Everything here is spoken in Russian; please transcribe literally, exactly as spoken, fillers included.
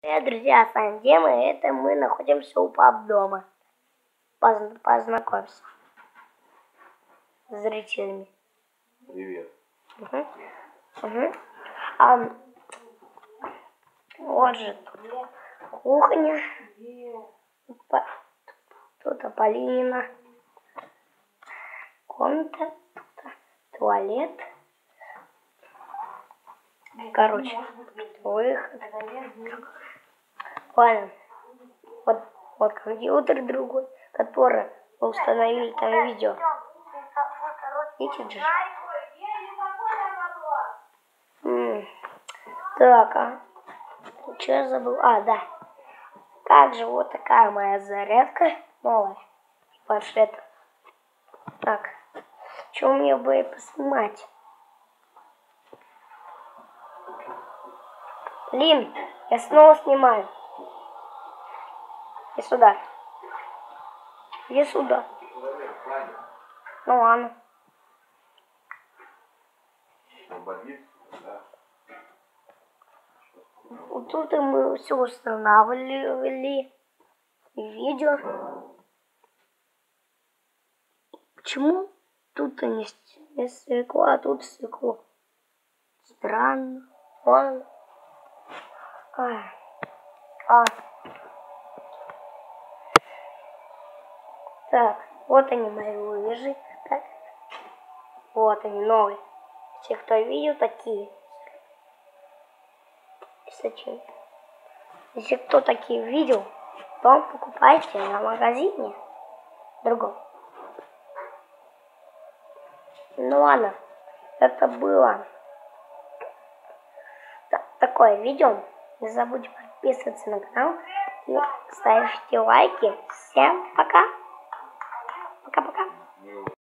Привет, друзья, с вами Дима, и это мы находимся у пап дома. Поз- Познакомься с зрителями. Привет. Угу. Угу. А, вот же тут кухня. По- Тут Полина. Комната. Тут туалет. Короче, выход. Ладно. Вот, вот компьютер другой, который мы установили там видео. Видите же? М. Так, а что я забыл? А, да. Также вот такая моя зарядка новая. Планшет. Так, что мне бы поснимать? Блин, я снова снимаю. Иди сюда. Иди сюда. Ну ладно. Вот тут и мы все устанавливали. Видео. Почему тут не, не свекло, а тут свекло? Странно. Ладно. А. А. Так, вот они мои лыжи. Так. Вот они новые. Все, кто видел, такие. Зачем? Если кто такие видел, то покупайте на магазине другом. Ну ладно, это было такое видео. Не забудьте подписываться на канал и ставьте лайки. Всем пока!